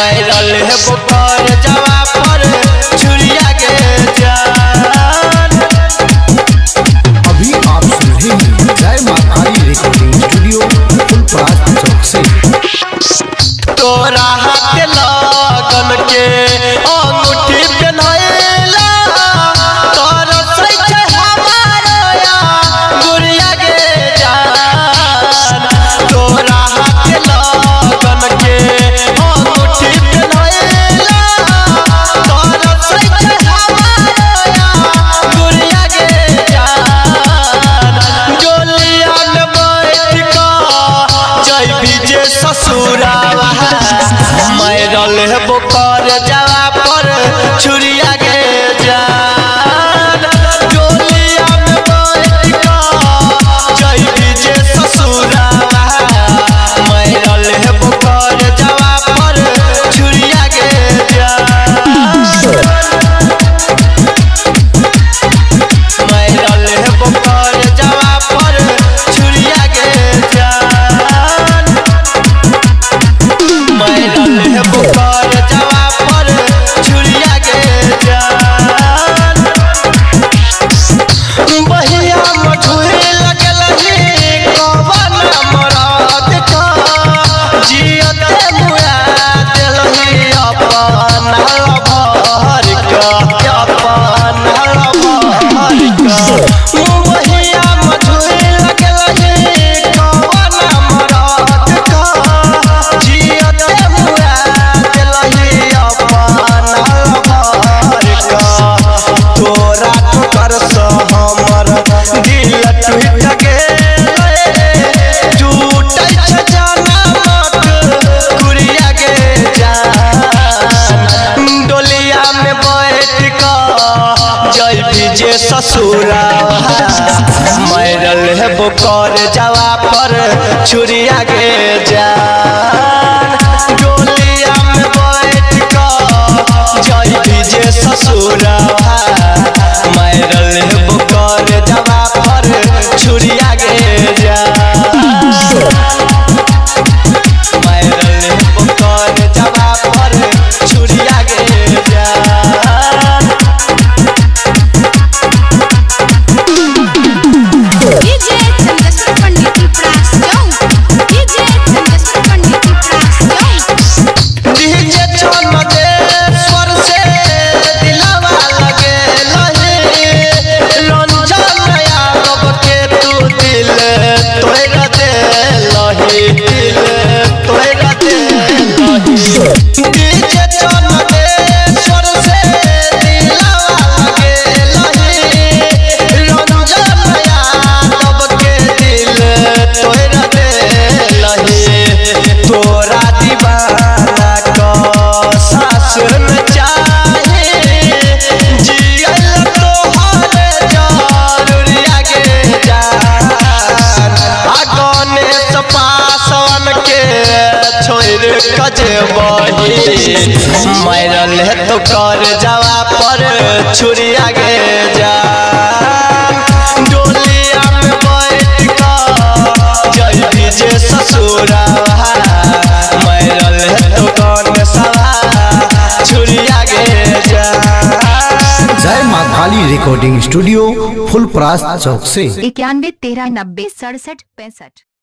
मैरल है बुखार जवा पर छुरिया के जान। अभी आप सुन रहे हैं जय मां काली रिकॉर्डिंग स्टूडियो फुलपरास चौक से। तोरा हाथ लगन के अंगूठी पहनाइला तोरा सच हमारो या गुड़िया के जान। तोरा हाथ लगन के अंगूठी पहनाइला तोरा सच हमारो या गुड़िया के जान। डोलिया में बैठ के जय विजय ससुरा मैरल है बुखार जवा पर छुरिया के जान। डोलिया में बैठ के जय विजय ससुरा मैरल है बुखार जवा पर छुरिया के जान। मैरल है बुखार जवा पर छुरिया के जान। मैरल है बुखार जवा पर छुरिया के जान। बहिया मठुए लगल ही कवन मरद का जियते मुआ दिलही अपन भर का अपन भर का। बहिया मठुए लगल ही कवन मरद का जियते मुआ दिलही अपन भर का। तोरा ठोकर से हमर दिल टूट गेलै टूटै छै जनमक गुड़िया के जान। डोलिया में बैठ के जय विजय ससुरा मैरल है बुखार जवा पर छुरिया के जान। डोलिया में बैठ के जय विजय ससुरा मैरल है बुखार जवा पर छुरिया के जान। मैरल है बुखार जवा पर छुरिया के जान। डीजे चंदेश्वर पंडित प्रास जाऊं डीजे चंदेश्वर पंडित प्रास जाऊं। डीजे चंदेश्वर से दिलवा लगे लहे रंजन यादव के तू दिल तोरा दे लहे दिल तोरा दे लहे। डीजे चंदेश्वर से दिलवा लगे लहे रंजन यादव के दिल तोरा दे लहे। तोरा दीवाना का सासुर में चाहे जियल तोहरे जरूरिया के जान। गणेश पासवन के छोड़ कजे बही मैरल है तो कर जवा पर छुरिया के जान। डोलिया में बैठ के जय विजय ससुरा मैरल है तो गणेश छुरिया के जान। जय मां काली रिकॉर्डिंग स्टूडियो फुलपरास चौक से। 91 13 90 67 65।